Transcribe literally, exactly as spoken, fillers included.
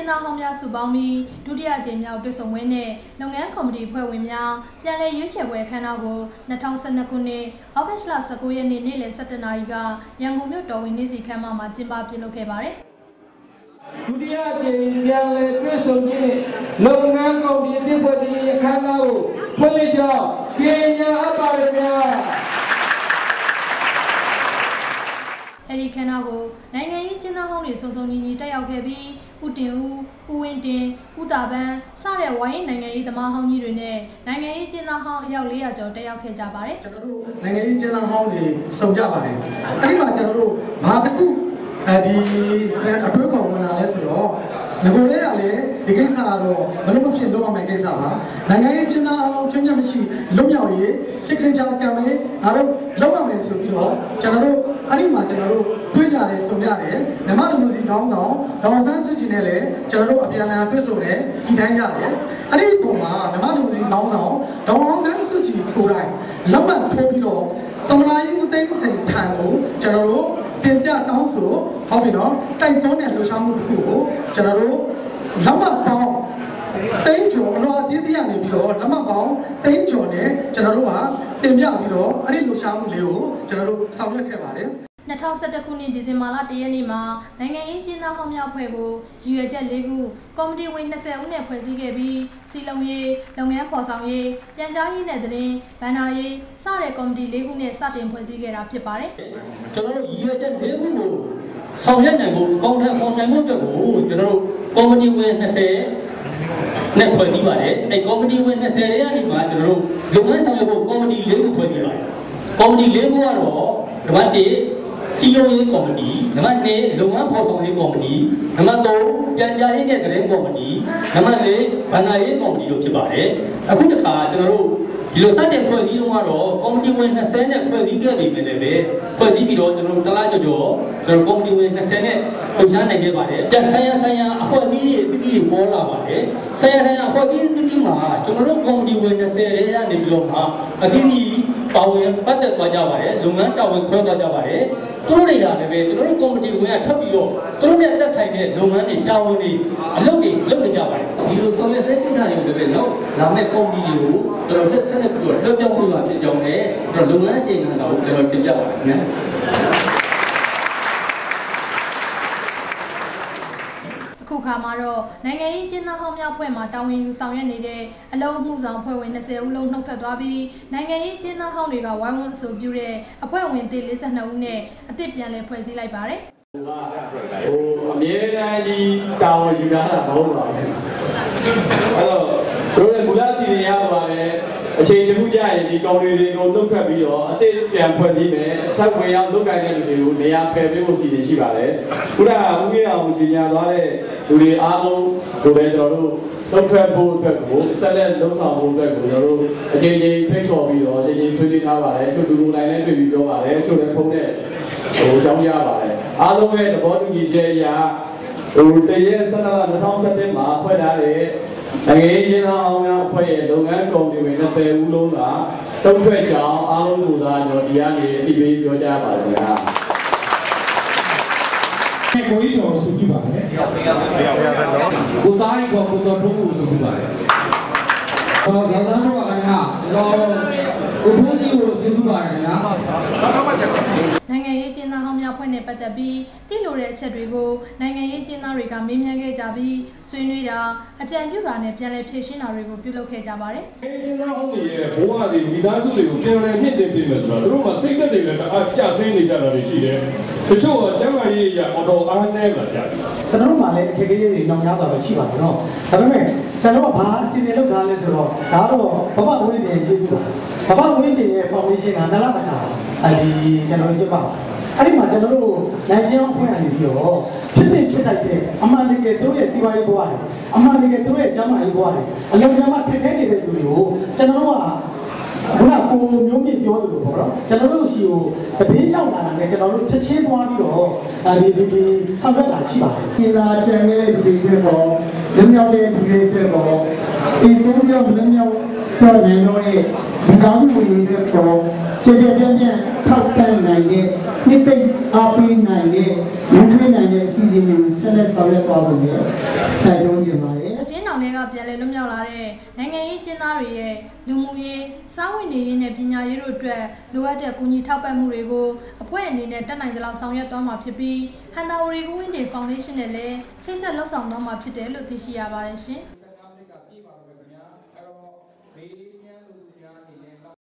င်းသားဟောင်းများစုပေါင်းပြီးဒုတိယကြိမ်မြောက်တွေ့ဆုံပွဲနဲ့လုပ်ငန်းကော်မတီဖွဲ့ဝင်များပြန်လည်ရွေးချယ်ပွဲအခမ်းအနားကို၂၀၁၂ခုနှစ်ဩဂတ်စ်လ၁၉ရက်နေ့နေ့လယ်၁၁နာရီကရန်ကုန်မြို့တော်ဝင်နေစီခမ်းမမှာကျင်းပပြုလုပ်ခဲ့ပါတယ်ဒုတိယကြိမ်ပြန်လည်တွေ့ဆုံခြင်းနဲ့လုပ်ငန်းကော်မတီဖွဲ့စည်းရေးအခမ်းအနားကိုဖွင့်လှစ်ကြောင်းကြေညာအပ်ပါတယ်ဗျာအဲဒီခမ်းနားကိုနိုင်ငံရေးကျင်းသားဟောင်းတွေစုံစုံညီညီတက်ရောက်ခဲ့ပြီးဦးတင်ဦးဦးဝင်းတင်ဦးတာပန်းစတဲ့ဝိုင်းနိုင်ငံရေးသမားဟောင်းကြီးတွေနဲ့နိုင်ငံရေးကျင်းသားဟောင်းအယောက်၄ရာကျော်တက်ရောက်ခဲ့ကြပါတယ်ကျွန်တော်တို့နိုင်ငံရေးကျင်းသားဟောင်းတွေစုံကြပါတယ်အဲဒီမှာကျွန်တော်တို့ဘာတစ်ခုအဲဒီအတွဲကောင်ဝင်လာလဲဆိုတော့ငကိုလေးကလည်းဒီကိစ္စကတော့မလို့မဖြစ်လို့ရမယ့်ကိစ္စပါနိုင်ငံရေးကျင်းသားအလုံးချင်းချင်းမရှိလုံမြောက်ရေးစစ်ကင်ချာကံမေးငါတို့လောက်ရမယ်ဆိုပြီးတော့ကျွန်တော်တို့အဲ့ဒီမှာကျွန်တော်တို့တွေ့ကြတယ်ဆုံရတယ်နမလူမျိုးစီကောင်းဆောင်ဒေါ်ဆန်းစုကြည်နဲ့လည်းကျွန်တော်တို့အပြန်အလှန်တွေ့ဆုံတယ်ကြည်တိုင်းကြတယ်အဲ့ဒီပုံမှာနမလူမျိုးစီကောင်းဆောင်ဒေါ်ဆန်းစုကြည်ကိုယ်တိုင်လက်မှတ်ထိုးပြီးတော့သမ္မတကြီးဦးသိန်းစိန်ထံကိုကျွန်တော်တို့တင်ပြတောင်းဆိုဟုတ်ပြီနော်တိုက်တွန်းတဲ့လှူရှားမှုတစ်ခုကိုကျွန်တော်တို့လက်မှတ်ပေါင်းတိန်းကျော်အလို့အသီးသီးရနေပြီးတော့လက်မှတ်ပေါင်းတိန်းကျော်နဲ့ကျွန်တော်တို့ကတင်ပြပြီးတော့အဲ့ဒီလှူရှားမှုလေးကိုကျွန်တော်တို့ဆောင်ရွက်ခဲ့ပါတယ်၂၀၁၁ခုနှစ်ဒီဇင်ဘာလ၁ရက်နေ့မှာနိုင်ငံရေးကျင်းသားဟောင်းများအဖွဲ့ကိုရည်ရွယ်ချက်၄ခုကော်မတီဝင်၂၀ဦးနဲ့ဖွဲ့စည်းခဲ့ပြီးစီလုံရေးလုပ်ငန်းဖော်ဆောင်ရေးပြန်ကြားရေးနဲ့သတင်းဗန္ဒာရေးစတဲ့ကော်မတီ၄ခုနဲ့စတင်ဖွဲ့စည်းခဲ့တာဖြစ်ပါတယ်ကျွန်တော်တို့ရည်ရွယ်ချက်၄ခုကိုဆောင်ရွက်နိုင်ဖို့ကောင်းထံဖော်နိုင်ဖို့အတွက်ကိုကျွန်တော်တို့ကော်မတီဝင်၂၀နဲ့ဖွဲ့စည်းပါတယ်အဲကော်မတီဝင်၂၀တွေကနေမှကျွန်တော်တို့လုပ်ငန်းဆောင်ရွက်ဖို့ကော်မတီ၄ခုဖွဲ့စည်းပါတယ်ကော်မတီ၄ခုကတော့နံပါတ်၁စီယုံရေးကော်မတီနံပါတ်၂လုပ်ငန်းဖော်ဆောင်ရေးကော်မတီနံပါတ်၃ပြန်ကြားရေးနဲ့သတင်းကော်မတီနံပါတ်၄ဗန္ဒာရေးကော်မတီတို့ဖြစ်ပါတယ်အခုတခါကျွန်တော်တို့ဒီလိုစတင်ဖွဲ့စည်းတော့ကတော့ကော်မတီဝင်၂၀နဲ့ဖွဲ့စည်းခဲ့ပြီမယ်လည်းပဲဖွဲ့စည်းပြီးတော့ကျွန်တော်တို့တလားကြော်ကြော်ကျွန်တော်ကော်မတီဝင်၂၀နဲ့ပုံစံနိုင်ခဲ့ပါတယ်ကြံဆိုင်ရဆိုင်ရအဖွဲ့အစည်းတွေအသီးသီးပေါ်လာပါတယ်ဆိုင်ရဆိုင်ရအဖွဲ့အစည်းအသီးသီးမှာကျွန်တော်တို့ကော်မတီဝင်၂၀ရဲ့ကနေပြီးတော့မှအသီးသီးပါဝင်ပတ်သက်သွားကြပါတယ်လုပ်ငန်းတာဝန်ခွဲသွားကြပါတယ်သူတို့တွေကလည်းပဲကျွန်တော်တို့ကော်မတီဝင်ကထပ်ပြီးတော့သူတို့နဲ့သက်ဆိုင်တဲ့လုပ်ငန်းတွေတာဝန်တွေအလုပ်တွေလုပ်နေကြပါတယ်ဒီလိုဆောင်ရွက်တဲ့ကိစ္စတွေကိုလည်းပဲတော့လာမဲ့ကော်မတီတွေကိုကျွန်တော်ဆက်ဆက်လက်ပြီးတော့လွှဲပြောင်းလို့ရဖြစ်ကြောင်းနဲ့ကျွန်တော်လုပ်ငန်းအစီအစဉ်တွေကိုကျွန်တော်တင်ပြပါတယ်ခင်ဗျာအခုခါမှာတော့နိုင်ငံရေးကျင်းသားဟောင်းများအဖွဲ့မှတာဝန်ယူဆောင်ရွက်နေတဲ့အလုပ်မှုဆောင်အဖွဲ့ဝင်၂၀ဦးလုံးနှုတ်ထွက်သွားပြီးနိုင်ငံရေးကျင်းသားဟောင်းတွေကဝိုင်းဝန်းအဆိုပြုတဲ့အဖွဲ့ဝင်သစ်၄၂ဦးနဲ့အသစ်ပြန်လည်ဖွဲ့စည်းလိုက်ပါတယ်ဟိုအမြဲတမ်းကြီးတာဝန်ယူတာမဟုတ်ပါဘူးအဲ့တော့တို့လည်းမူလစီစဉ်ရပါလေအချိန်တစ်ခုကြာရင်ဒီကောင်တွေကိုနှုတ်ထွက်ပြီးတော့အသစ်ပြန်ဖွဲ့ပြီးမယ်ထပ်ဝင်ရောက်လုပ်ကိုင်တဲ့လူတွေကိုနေရာဖယ်ပေးဖို့စီစဉ်ရှိပါတယ်ခုနကဦးကြီးအောင်ကြီးညာသွားတဲ့လူတွေအားလုံးကိုလည်းကျွန်တော်တို့နှုတ်ထွက်ဖို့အတွက်ကိုဆက်လက်လှုပ်ဆောင်ဖို့အတွက်ကိုကျွန်တော်တို့အချိန်ချင်းဖိတ်ခေါ်ပြီးတော့အချိန်ချင်းဆွေးနွေးထားပါတယ်ချို့လူလူတိုင်းလည်းတွေ့ပြီးပြောပါတယ်ချို့လည်းဖုန်းနဲ့ဟိုအကြောင်းရပါတယ်အားလုံးရဲ့သဘောတူညီချက်အရဟိုတရက်၁၂လ၂၀၁၁မှာဖွဲ့ထားတဲ့နိုင်ငံရေးကျင်းသားအောင်များအဖွဲ့ရဲ့လုပ်ငန်းကော်မတီဝင်၂၀ဦးလုံးကတုံ့ထွက်ကြောင်းအားလုံးလူသားတို့ဒီကနေအတိအပေးပြောကြားပါတယ်ခင်ဗျာကိုကြီးကျော်စုပြပါတယ်ကိုသားကြီးကကိုတော်ထုံးကိုစုပြပါတယ်ဟောဇာတ်သားတို့ကခင်ဗျာကျွန်တော်ကိုဘုန်းကြီးကိုစုပြပါတယ်ခင်ဗျာနိုင်ငံရေးကျင်းသားဟောင်းများဖွဲ့နဲ့ပတ်သက်ပြီးတိလိုတဲ့အချက်တွေကိုနိုင်ငံရေးကျင်းသားတွေကမေးမြန်းခဲ့ကြပြီးဆွေးနွေးတာအကြံပြုတာနဲ့ပြန်လည်ဖြေရှင်းတာတွေကိုပြုလုပ်ခဲ့ကြပါတယ်။နိုင်ငံရေးကျင်းသားဟောင်းတွေရဲ့ဘဝတွေမိသားစုတွေကိုပြန်လည်မြင့်တင်ပေးမယ်ဆိုတော့သူတို့ကစိတ်သက်တွေလည်းတအားကြဆင်းနေကြတာတွေရှိတယ်။တချို့ကကျန်းမာရေးအရအော်တော်အားနည်းလာကြတယ်။ကျွန်တော်တို့မှလည်းအခက်အခဲတွေနှောင့်နှားတာပဲရှိပါတယ်နော်။ဒါပေမဲ့ကျွန်တော်ကဘာအစီအစဉ်လုပ်ထားလဲဆိုတော့ဒါတော့ဘဘဝိနည်းကျေးဇူးပါ။ဘဘဝိနည်းရဲ့ foundation ကနလပတာအဲဒီကျွန်တော်တို့ကျပါပါအဲ့ဒီမှာကျွန်တော်တို့နိုင်ကျင်းအဖွဲ့အနေပြီးတော့ဖြစ်တဲ့ဖြစ်တိုက်တဲ့အမှန်တကယ်တို့ရဲ့စီးပွားရေးဘဝတွေအမှန်တကယ်တို့ရဲ့ကျန်းမာရေးဘဝတွေအလုံးစုံမှာထက်ခဲနေတဲ့သူတွေကိုကျွန်တော်တို့ကခုနကကိုမျိုးမြင့်ပြောသလိုပေါ့နော်ကျွန်တော်တို့ရှိကိုတပင်းရောက်လာတာနဲ့ကျွန်တော်တို့ချက်ချင်းသွားပြီးတော့အဲဒီဒီဒီဆောင်ရွက်တာရှိပါတယ်ကျင်းလာချင်တဲ့သူတွေပဲပေါ့လွတ်မြောက်တဲ့သူတွေပဲပေါ့အင်းဆုံးပြောလွတ်မြောက်တော့နေတော့ရဲ့ဒီကောင်းမှုတွေပဲပေါ့ကျေကျေပြန့်ပြန့်ထောက်ပံ့နိုင်တဲ့နှစ်သိမ့်အားပေးနိုင်တဲ့လူတွေနိုင်တဲ့အစီအစဉ်တွေကိုဆက်လက်ဆောင်ရွက်သွားဖို့လည်းတိုက်တွန်းချင်ပါတယ်အကျဉ်းထောင်တွေကပြန်လည်လွတ်မြောက်လာတဲ့နိုင်ငံရေးကျင်းသားတွေရဲ့လူမှုရေးစားဝတ်နေရေးနဲ့ပညာရေးတို့အတွက်လိုအပ်တဲ့ကူညီထောက်ပံ့မှုတွေကိုအဖွဲ့အနေနဲ့တက်နိုင်သလောက်ဆောင်ရွက်သွားမှာဖြစ်ပြီးဟန်တာဝရီကူဝင်းဒေဖောင်ဒေးရှင်းနဲ့လည်းချိတ်ဆက်လှုပ်ဆောင်သွားမှာဖြစ်တယ်လို့သိရှိရပါတယ်ရှင်